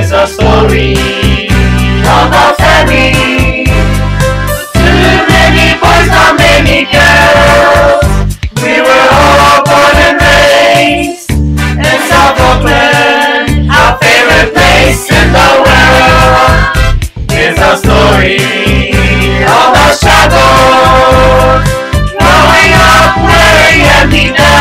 is a story of a family. Too many boys, not many girls. We were all born and raised in South Oakland. Our favorite place in the world is a story of the shadows. Growing up, wearing empty nest.